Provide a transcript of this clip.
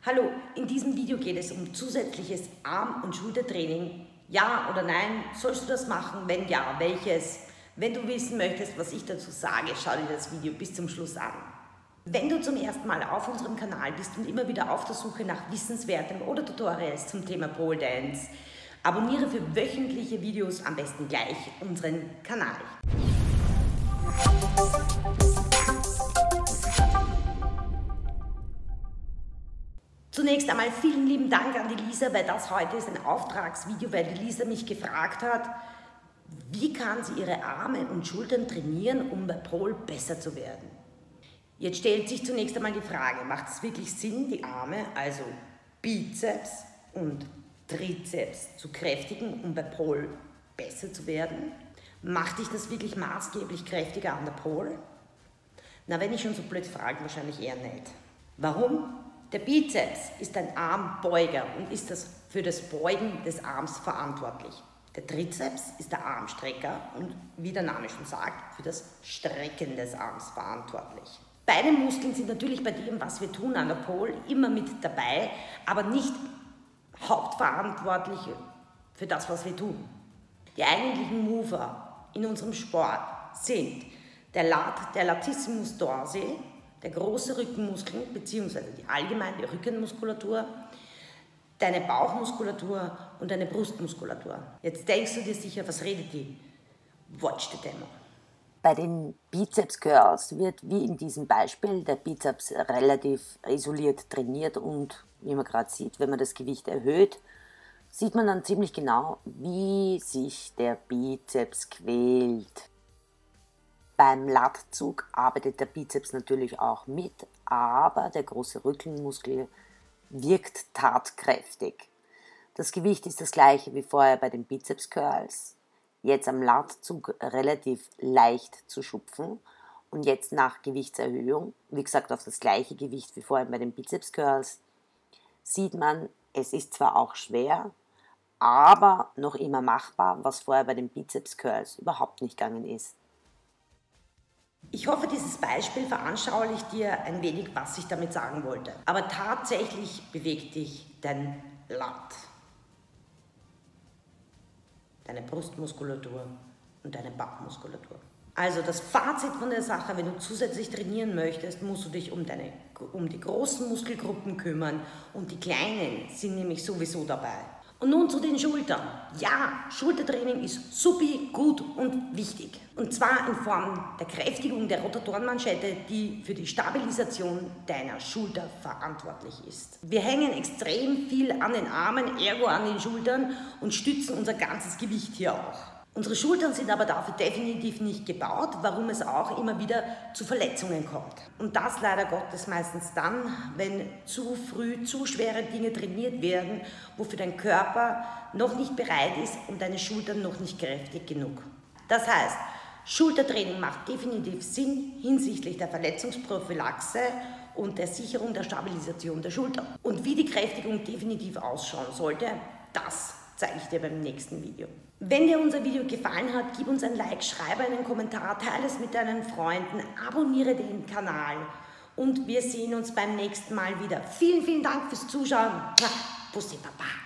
Hallo, in diesem Video geht es um zusätzliches Arm- und Schultertraining. Ja oder nein, sollst du das machen? Wenn ja, welches? Wenn du wissen möchtest, was ich dazu sage, schau dir das Video bis zum Schluss an. Wenn du zum ersten Mal auf unserem Kanal bist und immer wieder auf der Suche nach Wissenswertem oder Tutorials zum Thema Pole Dance, abonniere für wöchentliche Videos am besten gleich unseren Kanal. Zunächst einmal vielen lieben Dank an die Lisa, weil das heute ist ein Auftragsvideo, weil die Lisa mich gefragt hat, wie kann sie ihre Arme und Schultern trainieren, um bei Pole besser zu werden. Jetzt stellt sich zunächst einmal die Frage, macht es wirklich Sinn, die Arme, also Bizeps und Trizeps zu kräftigen, um bei Pole besser zu werden? Macht dich das wirklich maßgeblich kräftiger an der Pole? Na, wenn ich schon so blöd frage, wahrscheinlich eher nicht. Warum? Der Bizeps ist ein Armbeuger und ist für das Beugen des Arms verantwortlich. Der Trizeps ist der Armstrecker und, wie der Name schon sagt, für das Strecken des Arms verantwortlich. Beide Muskeln sind natürlich bei dem, was wir tun an der Pole, immer mit dabei, aber nicht hauptverantwortlich für das, was wir tun. Die eigentlichen Mover in unserem Sport sind der Latissimus dorsi, der große Rückenmuskel bzw. die allgemeine Rückenmuskulatur, deine Bauchmuskulatur und deine Brustmuskulatur. Jetzt denkst du dir sicher, was redet die? Watch the demo. Bei den Bizeps Curls wird, wie in diesem Beispiel, der Bizeps relativ isoliert trainiert und, wie man gerade sieht, wenn man das Gewicht erhöht, sieht man dann ziemlich genau, wie sich der Bizeps quält. Beim Latzug arbeitet der Bizeps natürlich auch mit, aber der große Rückenmuskel wirkt tatkräftig. Das Gewicht ist das gleiche wie vorher bei den Bizeps Curls. Jetzt am Latzug relativ leicht zu schupfen und jetzt nach Gewichtserhöhung, wie gesagt auf das gleiche Gewicht wie vorher bei den Bizeps Curls, sieht man, es ist zwar auch schwer, aber noch immer machbar, was vorher bei den Bizeps Curls überhaupt nicht gegangen ist. Ich hoffe, dieses Beispiel veranschaulicht dir ein wenig, was ich damit sagen wollte. Aber tatsächlich bewegt dich dein Lat, deine Brustmuskulatur und deine Bauchmuskulatur. Also das Fazit von der Sache, wenn du zusätzlich trainieren möchtest, musst du dich um die großen Muskelgruppen kümmern und die kleinen sind nämlich sowieso dabei. Und nun zu den Schultern. Ja, Schultertraining ist supi, gut und wichtig. Und zwar in Form der Kräftigung der Rotatorenmanschette, die für die Stabilisation deiner Schulter verantwortlich ist. Wir hängen extrem viel an den Armen, ergo an den Schultern und stützen unser ganzes Gewicht hier auch. Unsere Schultern sind aber dafür definitiv nicht gebaut, warum es auch immer wieder zu Verletzungen kommt. Und das leider Gottes meistens dann, wenn zu früh zu schwere Dinge trainiert werden, wofür dein Körper noch nicht bereit ist und deine Schultern noch nicht kräftig genug. Das heißt, Schultertraining macht definitiv Sinn hinsichtlich der Verletzungsprophylaxe und der Sicherung der Stabilisation der Schulter. Und wie die Kräftigung definitiv ausschauen sollte, das zeige ich dir beim nächsten Video. Wenn dir unser Video gefallen hat, gib uns ein Like, schreibe einen Kommentar, teile es mit deinen Freunden, abonniere den Kanal und wir sehen uns beim nächsten Mal wieder. Vielen, vielen Dank fürs Zuschauen. Pussy Papa.